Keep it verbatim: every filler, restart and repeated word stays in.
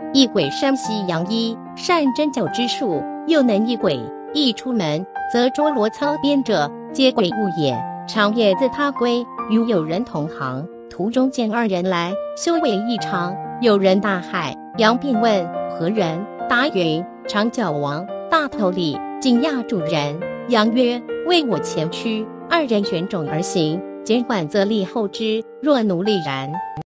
一鬼山西杨一，善针灸之术，又能一鬼。一出门，则捉罗操边者，皆鬼物也。常夜自他归，与友人同行，途中见二人来，修为异常。有人大骇，杨便问何人，答云：长角王大头里景亚主人。杨曰：为我前驱。二人旋踵而行，减缓则立后之，若奴隶然。